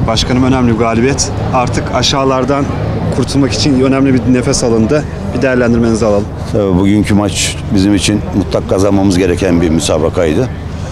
Başkanım, önemli bir galibiyet. Artık aşağılardan kurtulmak için önemli bir nefes alındı. Bir değerlendirmenizi alalım. Tabii bugünkü maç bizim için mutlak kazanmamız gereken bir müsabakaydı.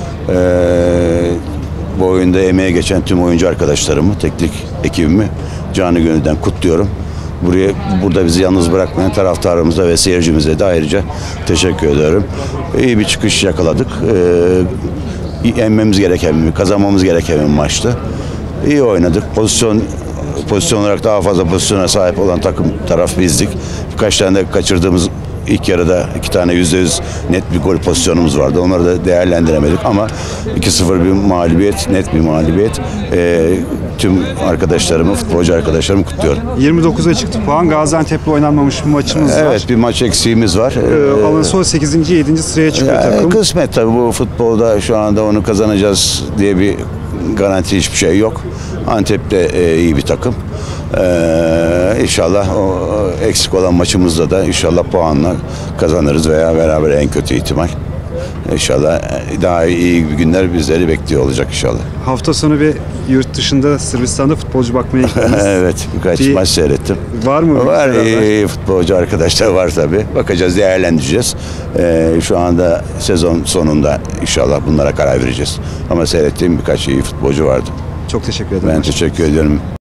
Bu oyunda emeğe geçen tüm oyuncu arkadaşlarımı, teknik ekibimi canı gönülden kutluyorum. Burada bizi yalnız bırakmayan taraftarımıza ve seyircimize de ayrıca teşekkür ediyorum. İyi bir çıkış yakaladık. Yenmemiz gereken, kazanmamız gereken bir maçtı. İyi oynadık. Pozisyon olarak daha fazla pozisyona sahip olan taraf bizdik. Birkaç tane de kaçırdığımız ilk yarıda 2 tane %100 net bir gol pozisyonumuz vardı. Onları da değerlendiremedik ama 2-0 bir mağlubiyet, net bir mağlubiyet. Tüm arkadaşlarımı, futbolcu arkadaşlarımı kutluyorum. 29'a çıktı puan. Gaziantep'le oynanmamış bir maçımız var. Evet, bir maç eksiğimiz var. Alonso 8. 7. sıraya çıkıyor takım. Kısmet tabii, bu futbolda şu anda onu kazanacağız diye bir garanti hiçbir şey yok. Antep de iyi bir takım. İnşallah o eksik olan maçımızda da inşallah puanla kazanırız veya beraber, en kötü ihtimal. İnşallah daha iyi bir günler bizleri bekliyor olacak inşallah. Hafta sonu bir yurt dışında, Sırbistan'da futbolcu bakmaya gittiniz. Evet, birkaç maç seyrettim. Var mı? Var, iyi futbolcu arkadaşlar var tabii. Bakacağız, değerlendireceğiz. Şu anda sezon sonunda inşallah bunlara karar vereceğiz. Ama seyrettiğim birkaç iyi futbolcu vardı. Çok teşekkür ederim. Ben teşekkür ediyorum.